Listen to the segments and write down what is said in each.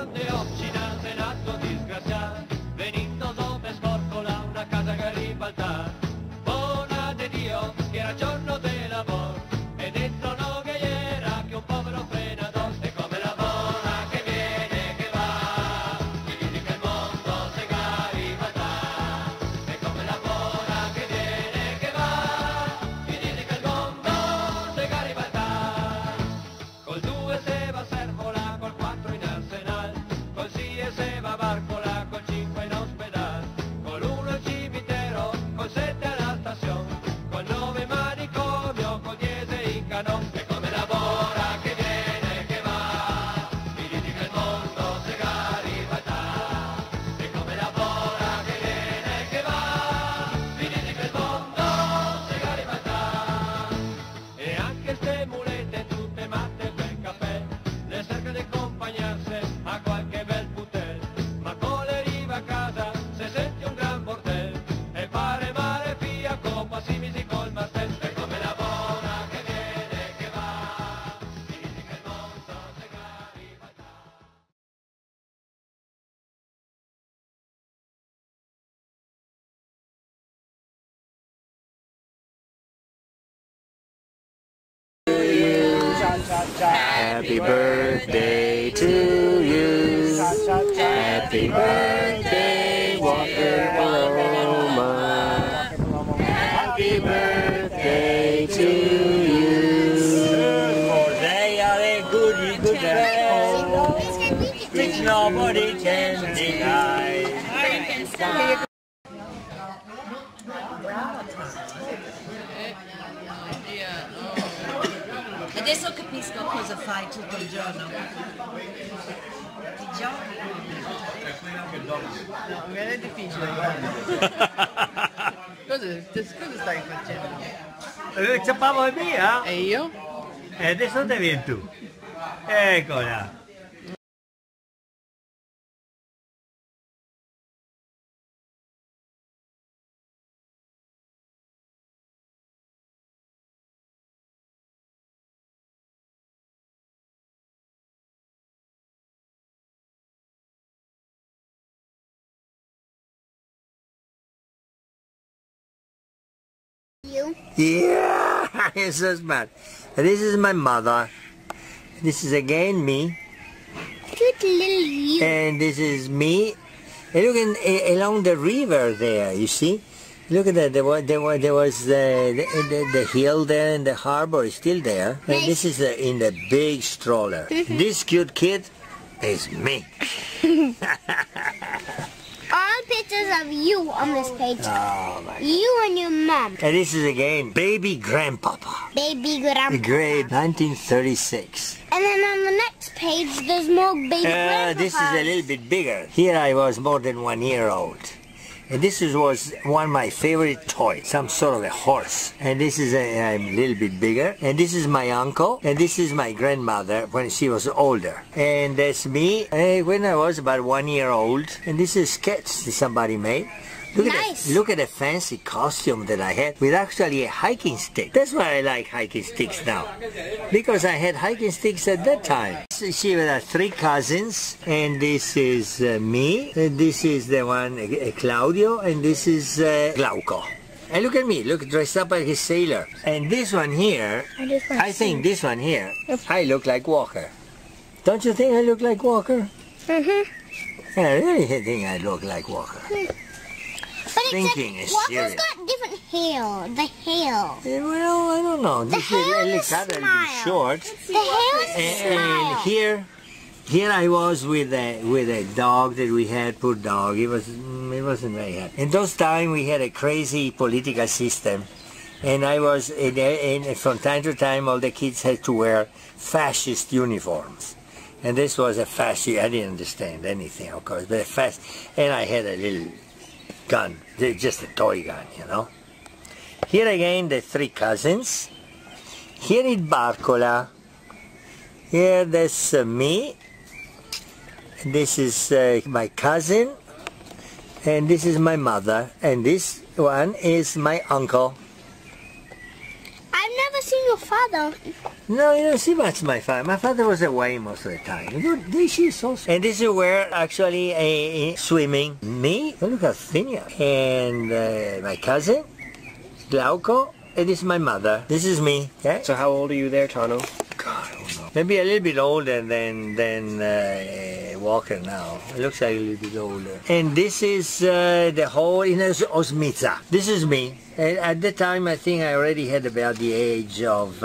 grande Occidente nato disgraziato, venito dove scorcola una casa che ribalta. Buona di Dio che era giorno di lavoro e dentro no che era che un povero frenador. E come la buona che viene che va, ti dici che il mondo si garibalta. E come la buona che viene che va, ti dici che il mondo si garibalta. Col 2 se va a Servola, col 4 in Arsenal, col 6 se va a Barcola, col 5 in ospedal, col 1 al cimitero, col 7 alla stazione, col 9 manicomio, col 10 in canon. E come lavora che viene che va, mi dici che il mondo si garibalta. E come lavora che viene che va, mi dici che il mondo si garibalta. E anche ste mulette tutte matte per caffè, le cerca di accompagnarsi a qualche bel putel, ma con le riva a casa se senti un gran bordel e pare mare via coppa si misi col martel. E come la buona che viene che va, mi dici che il mondo si garibalta. Happy birthday to you. Happy birthday, Walker Paloma. Happy birthday to you. For they are a good home, which nobody can deny. Adesso capisco cosa fai tutto il giorno. Ti giochi? No, mi è difficile. cosa stai facendo? Ciapavo via? E io? E adesso devi tu. Eccola. Yeah, it's so smart. This is my mother. This is again me. Cute little you. And this is me. And look along the river there, you see? Look at that, there was the hill there and the harbor is still there. And this is in the big stroller. This cute kid is me. All pictures of you on this page. Oh my. You and your mom. And this is again baby grandpapa. Baby grandpa. Grade 1936. And then on the next page, there's more baby grandpa. This is a little bit bigger. Here I was more than 1 year old. And this was one of my favorite toys, some sort of a horse. And this is I'm a little bit bigger. And this is my uncle. And this is my grandmother when she was older. And that's me when I was about 1 year old. And this is a sketch that somebody made. Look at the fancy costume that I had with actually a hiking stick. That's why I like hiking sticks now, because I had hiking sticks at that time. She had 3 cousins, and this is me, and this is the one Claudio, and this is Glauco. And look at me, look, dressed up like a sailor. And this one here, I think this one here, I look like Walker. Don't you think I look like Walker? Mm-hmm. I really think I look like Walker. But Thinking is Walker's serious. got different hair. The hair. Well, I don't know. This hair looks is a little bit smile. short. The hair is a And smile. here I was with a dog that we had. Poor dog. It wasn't very happy. In those times we had a crazy political system, and I was and from time to time all the kids had to wear fascist uniforms. And this was a fascist. I didn't understand anything, of course, but and I had a little gun, just a toy gun, you know. Here again the 3 cousins. Here is Barcola. Here that's me. This is my cousin. And this is my mother. And this one is my uncle. I've never seen your father. No, you don't see much my father. My father was away most of the time. This is so. And this is where actually swimming. Me, oh, look how thin you are. And my cousin, Glauco, and this is my mother. This is me. Okay? So how old are you there, Tano? God, I don't know. Maybe a little bit older than Walker now. It looks like a little bit older. And this is the whole in Osmica. This is me. And at the time, I think I already had about the age of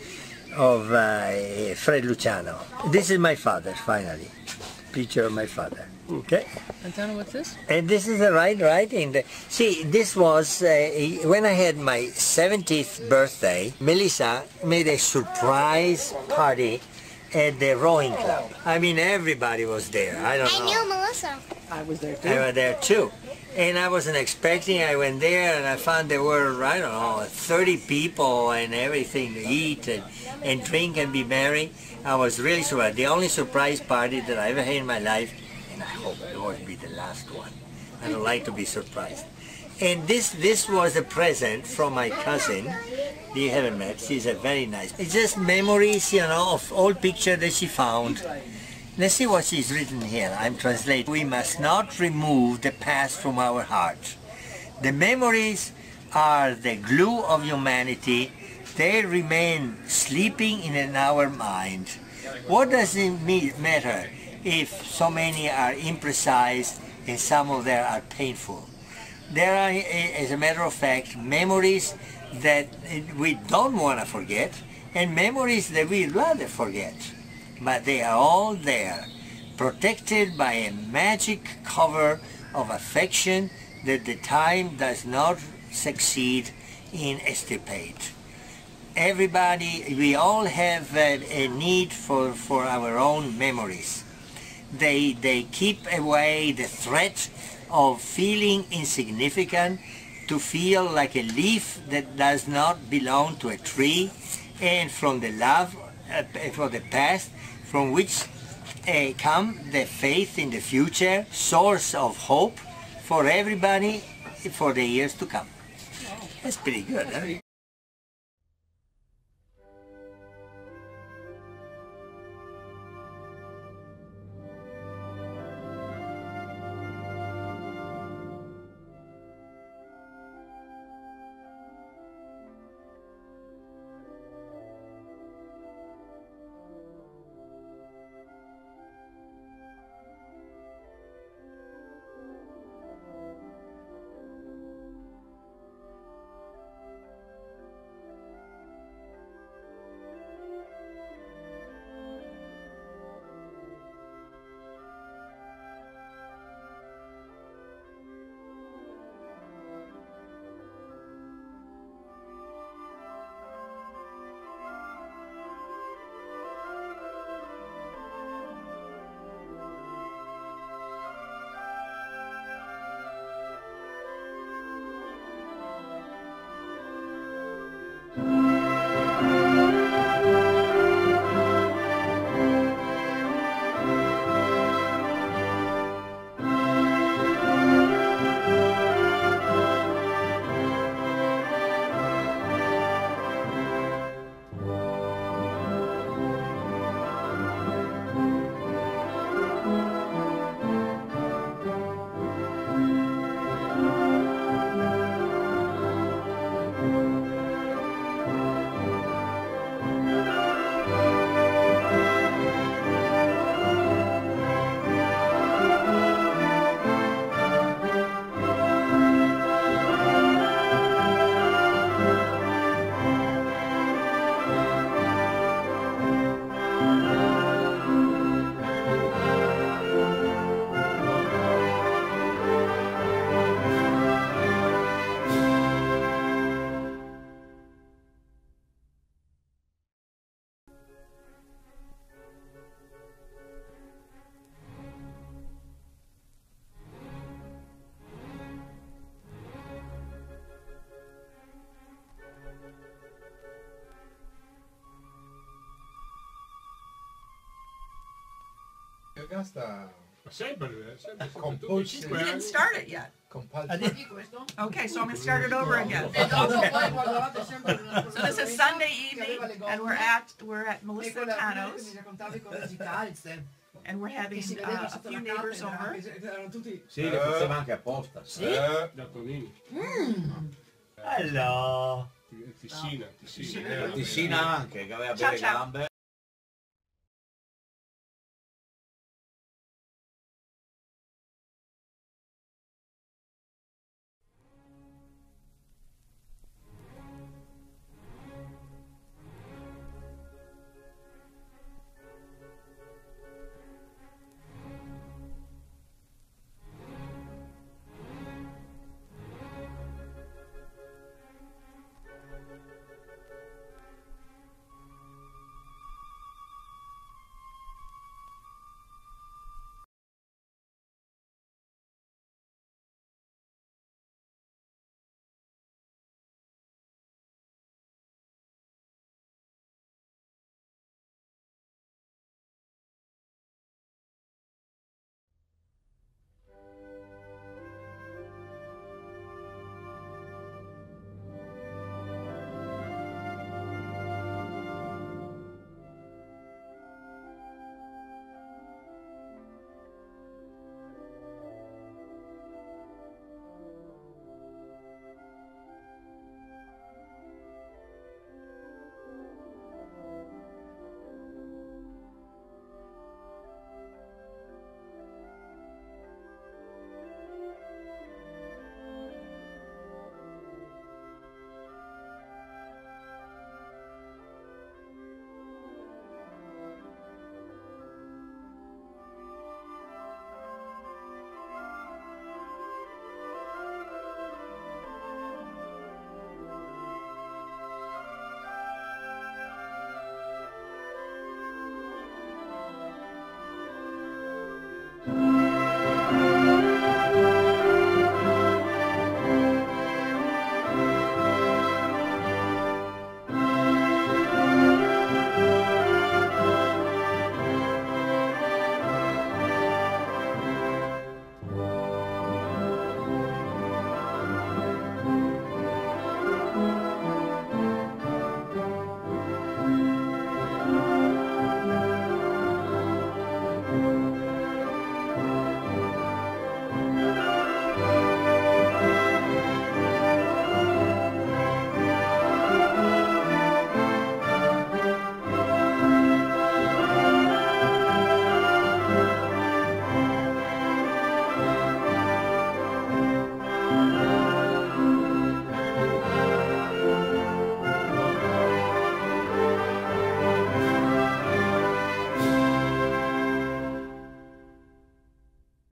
Fred Luciano. This is my father, finally. Picture of my father. Okay. And Tano, what's this? And this is the right in the. See, this was when I had my 70th birthday. Melissa made a surprise party at the rowing club. I mean, everybody was there. I don't know. I knew Melissa. I was there too. I was there too. And I wasn't expecting. I went there and I found there were, I don't know, 30 people and everything to eat and drink and be merry. I was really surprised. The only surprise party that I ever had in my life, and I hope it won't be the last one. I don't like to be surprised. And this was a present from my cousin. You haven't met. She's a very nice. It's just memories, you know, of old picture that she found. Let's see what she's written here. I'm translating. We must not remove the past from our hearts. The memories are the glue of humanity. They remain sleeping in our mind. What does it matter if so many are imprecise and some of them are painful? There are, as a matter of fact, memories that we don't want to forget and memories that we'd rather forget. But they are all there, protected by a magic cover of affection that the time does not succeed in extirpate. Everybody, we all have a need for our own memories. They keep away the threat of feeling insignificant, to feel like a leaf that does not belong to a tree, and from the love for the past, from which come the faith in the future, source of hope for everybody for the years to come. That's pretty good, huh? Augusta, Sempre, You didn't start it yet. Okay, so I'm going to start it over again. So this is Sunday evening, and we're at Melissa Tano's, and we're having a few neighbors over. Sì, le faceva anche apposta. da Tonini. Hello. Ticina. Ticina anche, che aveva Ciao, belle ciao. gambe.